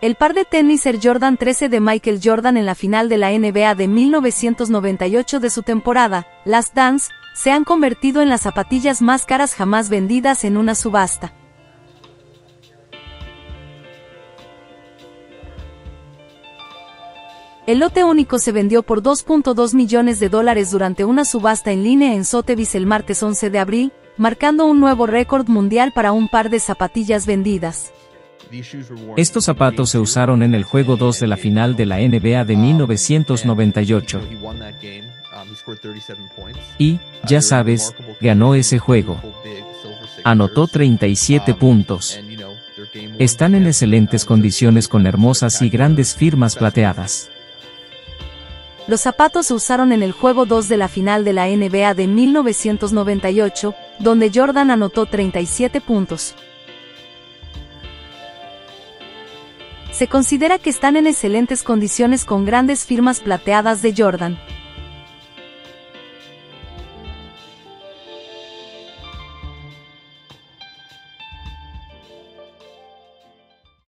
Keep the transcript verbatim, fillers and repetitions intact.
El par de tenis Air Jordan trece de Michael Jordan en la final de la N B A de mil novecientos noventa y ocho de su temporada, Last Dance, se han convertido en las zapatillas más caras jamás vendidas en una subasta. El lote único se vendió por dos punto dos millones de dólares durante una subasta en línea en Sotheby's el martes once de abril, marcando un nuevo récord mundial para un par de zapatillas vendidas. Estos zapatos se usaron en el juego dos de la final de la N B A de mil novecientos noventa y ocho. Y, ya sabes, ganó ese juego. Anotó treinta y siete puntos. Están en excelentes condiciones con hermosas y grandes firmas plateadas. Los zapatos se usaron en el juego dos de la final de la N B A de mil novecientos noventa y ocho, donde Jordan anotó treinta y siete puntos. Se considera que están en excelentes condiciones con grandes firmas plateadas de Jordan.